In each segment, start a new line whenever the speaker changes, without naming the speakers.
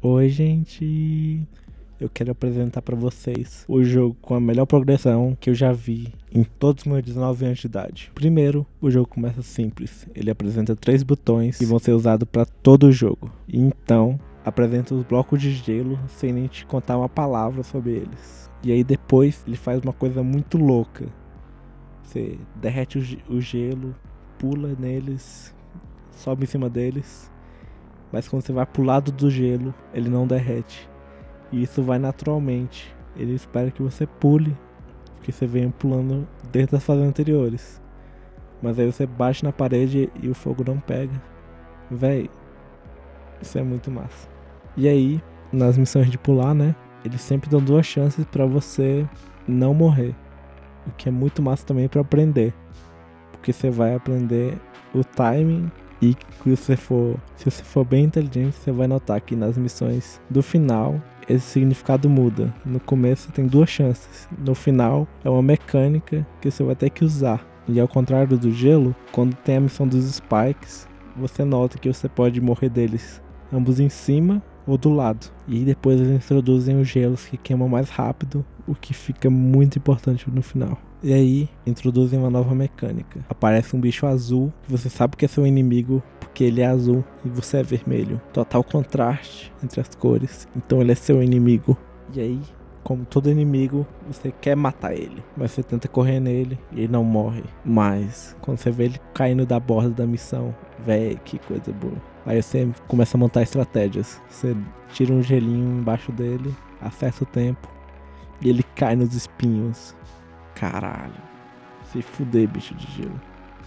Oi, gente! Eu quero apresentar pra vocês o jogo com a melhor progressão que eu já vi em todos os meus 19 anos de idade. Primeiro, o jogo começa simples. Ele apresenta 3 botões que vão ser usados pra todo o jogo. Então, apresenta os blocos de gelo sem nem te contar uma palavra sobre eles. E aí depois, ele faz uma coisa muito louca. Você derrete o gelo, pula neles, sobe em cima deles. Mas quando você vai pro lado do gelo, ele não derrete. E isso vai naturalmente. Ele espera que você pule, que você venha pulando desde as fases anteriores. Mas aí você bate na parede e o fogo não pega. Véi, isso é muito massa. E aí, nas missões de pular, né? Eles sempre dão 2 chances pra você não morrer. O que é muito massa também pra aprender. Porque você vai aprender o timing. E se você for bem inteligente, você vai notar que nas missões do final, esse significado muda. No começo tem 2 chances. No final é uma mecânica que você vai ter que usar. E ao contrário do gelo, quando tem a missão dos spikes, você nota que você pode morrer deles ambos em cima ou do lado. E depois eles introduzem os gelos que queimam mais rápido, o que fica muito importante no final. E aí, introduzem uma nova mecânica. Aparece um bicho azul, que você sabe que é seu inimigo, porque ele é azul e você é vermelho. Total contraste entre as cores. Então ele é seu inimigo. E aí, como todo inimigo, você quer matar ele. Mas você tenta correr nele e ele não morre. Mas, quando você vê ele caindo da borda da missão, véi, que coisa boa. Aí você começa a montar estratégias. Você tira um gelinho embaixo dele, acerta o tempo, e ele cai nos espinhos. Caralho, se fuder, bicho de gelo.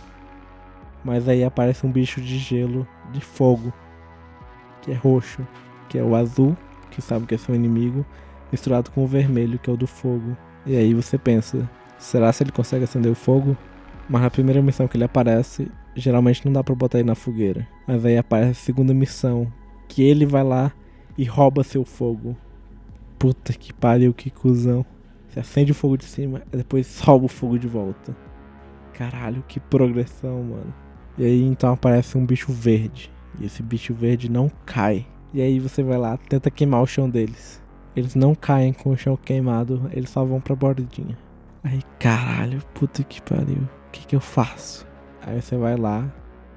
Mas aí aparece um bicho de gelo de fogo, que é roxo, que é o azul, que sabe que é seu inimigo, misturado com o vermelho, que é o do fogo. E aí você pensa, será se ele consegue acender o fogo? Mas na primeira missão que ele aparece, geralmente não dá pra botar ele na fogueira. Mas aí aparece a segunda missão, que ele vai lá e rouba seu fogo. Puta que pariu, que cuzão. Você acende o fogo de cima e depois sobe o fogo de volta. Caralho, que progressão, mano. E aí então aparece um bicho verde. E esse bicho verde não cai. E aí você vai lá, tenta queimar o chão deles. Eles não caem com o chão queimado, eles só vão pra bordinha. Aí, caralho, puta que pariu. O que eu faço? Aí você vai lá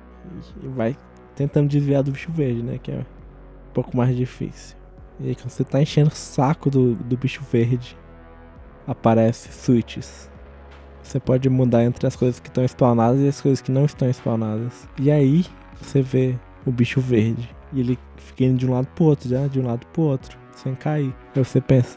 e vai tentando desviar do bicho verde, né? Que é um pouco mais difícil. E aí quando você tá enchendo o saco do bicho verde, aparece switches. Você pode mudar entre as coisas que estão spawnadas e as coisas que não estão spawnadas. E aí você vê o bicho verde e ele fica indo de um lado pro outro, já de um lado pro outro, sem cair. Aí você pensa,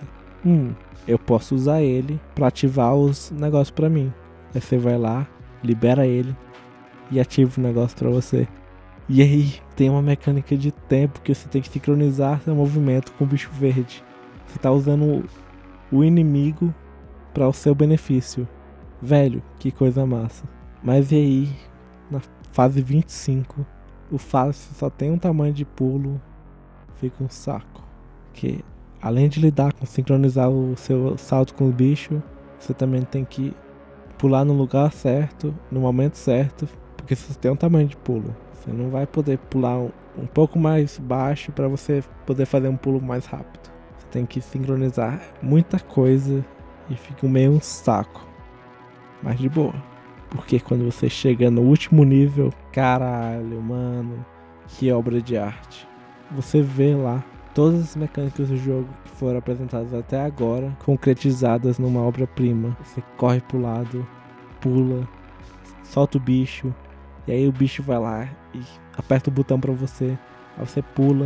eu posso usar ele pra ativar os negócios pra mim. Aí você vai lá, libera ele e ativa o negócio pra você. E aí tem uma mecânica de tempo que você tem que sincronizar seu movimento com o bicho verde. Você tá usando o inimigo para o seu benefício. Velho, que coisa massa. Mas e aí, na fase 25, o fácil só tem um tamanho de pulo, fica um saco. Que além de lidar com sincronizar o seu salto com o bicho, você também tem que pular no lugar certo, no momento certo, porque você tem um tamanho de pulo. Você não vai poder pular um pouco mais baixo para você poder fazer um pulo mais rápido. Você tem que sincronizar muita coisa e fica meio um saco. Mas de boa. Porque quando você chega no último nível, caralho, mano, que obra de arte. Você vê lá todas as mecânicas do jogo que foram apresentadas até agora, concretizadas numa obra-prima. Você corre pro lado, pula, solta o bicho, e aí o bicho vai lá e aperta o botão pra você. Aí você pula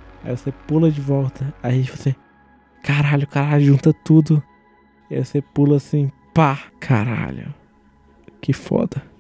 de volta, aí você, caralho, junta tudo. E aí você pula assim, pá, caralho, que foda.